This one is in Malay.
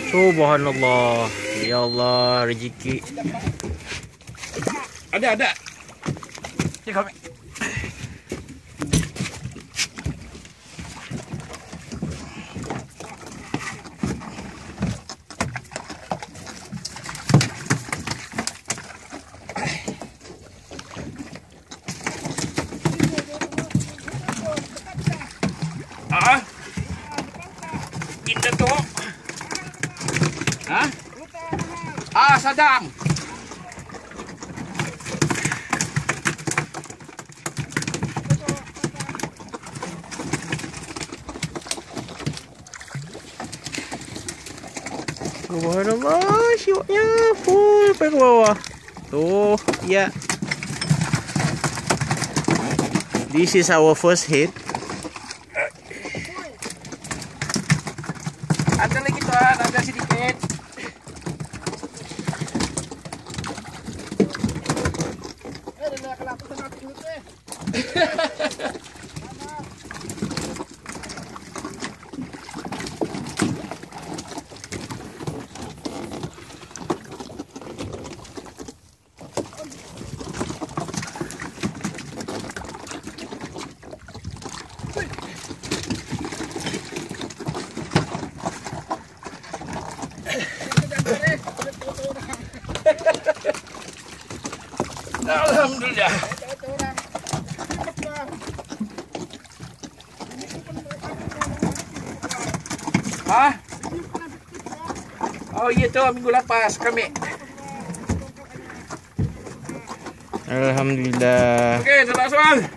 Subhanallah. Ya Allah, rezeki. Ada. Ni kami. Kita tu. Sadam. Subhanallah, siwaknya full sampai ke bawah. Tuh, ya. This is our first hit. Ada lagi tuan, ada sedikit. Alhamdulillah. Oh iya tu minggu lepas kami. Alhamdulillah. Okey, selamat soal.